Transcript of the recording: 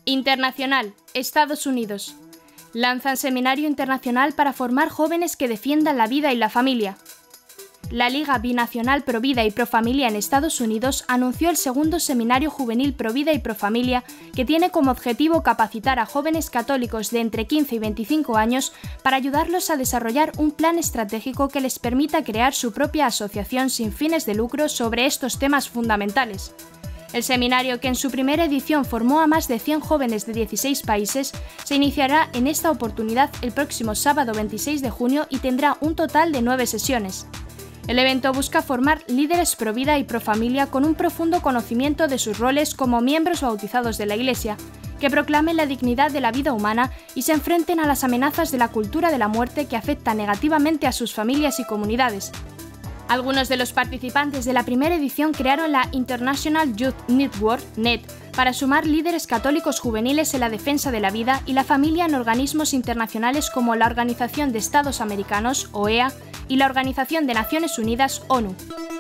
Internacional, Estados Unidos. Lanzan seminario internacional para formar jóvenes que defiendan la vida y la familia. La Liga Binacional Pro Vida y Pro Familia en Estados Unidos anunció el segundo seminario juvenil Pro Vida y Pro Familia, que tiene como objetivo capacitar a jóvenes católicos de entre 15 y 25 años para ayudarlos a desarrollar un plan estratégico que les permita crear su propia asociación sin fines de lucro sobre estos temas fundamentales. El seminario, que en su primera edición formó a más de 100 jóvenes de 16 países, se iniciará en esta oportunidad el próximo sábado 26 de junio y tendrá un total de 9 sesiones. El evento busca formar líderes pro vida y pro familia con un profundo conocimiento de sus roles como miembros bautizados de la Iglesia, que proclamen la dignidad de la vida humana y se enfrenten a las amenazas de la cultura de la muerte que afecta negativamente a sus familias y comunidades. Algunos de los participantes de la primera edición crearon la International Youth Network, NET, para sumar líderes católicos juveniles en la defensa de la vida y la familia en organismos internacionales como la Organización de Estados Americanos, OEA, y la Organización de Naciones Unidas, ONU.